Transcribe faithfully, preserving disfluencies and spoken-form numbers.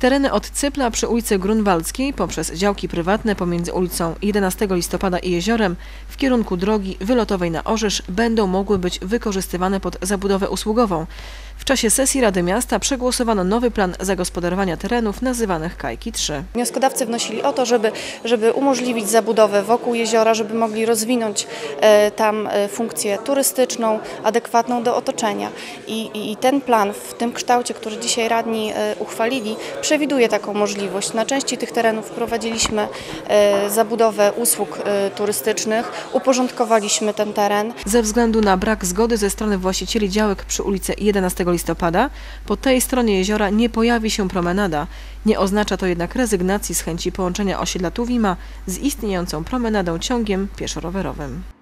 Tereny od Cypla przy ulicy Grunwaldzkiej poprzez działki prywatne pomiędzy ulicą jedenastego listopada i jeziorem w kierunku drogi wylotowej na Orzysz będą mogły być wykorzystywane pod zabudowę usługową. W czasie sesji Rady Miasta przegłosowano nowy plan zagospodarowania terenów nazywanych Kajki trzy. Wnioskodawcy wnosili o to, żeby, żeby umożliwić zabudowę wokół jeziora, żeby mogli rozwinąć e, tam e, funkcję turystyczną, adekwatną do otoczenia. I, i, I ten plan w tym kształcie, który dzisiaj radni e, uchwalili, przewiduje taką możliwość. Na części tych terenów wprowadziliśmy e, zabudowę usług e, turystycznych, uporządkowaliśmy ten teren. Ze względu na brak zgody ze strony właścicieli działek przy ulicy jedenastego listopada, po tej stronie jeziora nie pojawi się promenada. Nie oznacza to jednak rezygnacji z chęci połączenia osiedla Tuwima z istniejącą promenadą ciągiem pieszo-rowerowym.